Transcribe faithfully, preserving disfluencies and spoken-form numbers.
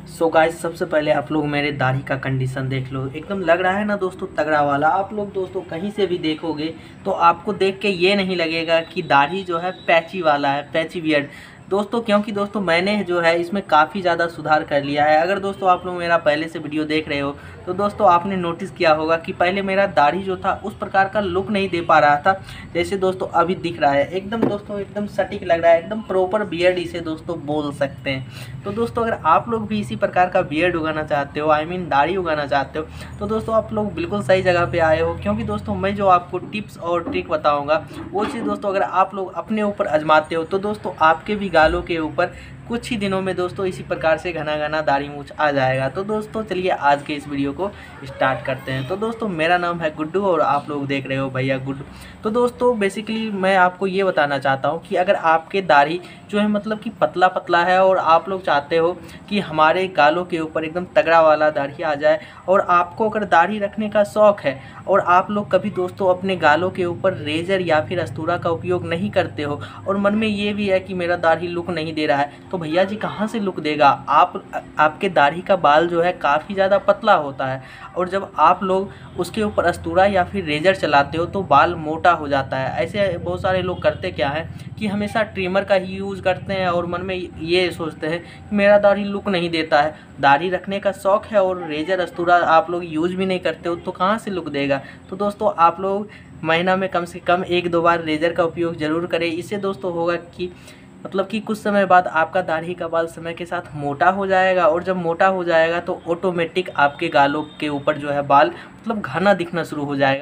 So guys, सबसे पहले आप लोग मेरे दाढ़ी का कंडीशन देख लो। एकदम लग रहा है ना दोस्तों, तगड़ा वाला। आप लोग दोस्तों कहीं से भी देखोगे तो आपको देख के ये नहीं लगेगा कि दाढ़ी जो है पैची वाला है, पैची बियर्ड दोस्तों। क्योंकि दोस्तों मैंने जो है इसमें काफ़ी ज़्यादा सुधार कर लिया है। अगर दोस्तों आप लोग मेरा पहले से वीडियो देख रहे हो तो दोस्तों आपने नोटिस किया होगा कि पहले मेरा दाढ़ी जो था उस प्रकार का लुक नहीं दे पा रहा था जैसे दोस्तों अभी दिख रहा है। एकदम दोस्तों एकदम सटीक लग रहा है, एकदम प्रॉपर बियर्ड इसे दोस्तों बोल सकते हैं। तो दोस्तों अगर आप लोग भी इसी प्रकार का बियर्ड उगाना चाहते हो, आई मीन दाढ़ी उगाना चाहते हो, तो दोस्तों आप लोग बिल्कुल सही जगह पे आए हो। क्योंकि दोस्तों मैं जो आपको टिप्स और ट्रिक बताऊंगा वो चीज़ दोस्तों अगर आप लोग अपने ऊपर आजमाते हो तो दोस्तों आपके भी गालों के ऊपर कुछ ही दिनों में दोस्तों इसी प्रकार से घना घना दाढ़ी मूंछ आ जाएगा। तो दोस्तों चलिए आज के इस वीडियो को स्टार्ट करते हैं। तो दोस्तों मेरा नाम है गुड्डू और आप लोग देख रहे हो भैया गुड्डू। तो दोस्तों बेसिकली मैं आपको ये बताना चाहता हूँ कि अगर आपके दाढ़ी जो है मतलब कि पतला पतला है और आप लोग चाहते हो कि हमारे गालों के ऊपर एकदम तगड़ा वाला दाढ़ी आ जाए, और आपको अगर दाढ़ी रखने का शौक़ है और आप लोग कभी दोस्तों अपने गालों के ऊपर रेजर या फिर अस्तूरा का उपयोग नहीं करते हो और मन में ये भी है कि मेरा दाढ़ी लुक नहीं दे रहा है, तो भैया जी कहाँ से लुक देगा। आप आपके दाढ़ी का बाल जो है काफ़ी ज़्यादा पतला होता है और जब आप लोग उसके ऊपर अस्तूरा या फिर रेजर चलाते हो तो बाल मोटा हो जाता है। ऐसे बहुत सारे लोग करते क्या है कि हमेशा ट्रिमर का ही यूज़ करते हैं और मन में ये सोचते हैं कि मेरा दाढ़ी लुक नहीं देता है। दाढ़ी रखने का शौक़ है और रेजर अस्तूरा आप लोग यूज़ भी नहीं करते हो तो कहाँ से लुक देगा। तो दोस्तों आप लोग महीना में कम से कम एक दो बार रेजर का उपयोग ज़रूर करें। इससे दोस्तों होगा कि मतलब कि कुछ समय बाद आपका दाढ़ी का बाल समय के साथ मोटा हो जाएगा, और जब मोटा हो जाएगा तो ऑटोमेटिक आपके गालों के ऊपर जो है बाल मतलब घना दिखना शुरू हो जाएगा।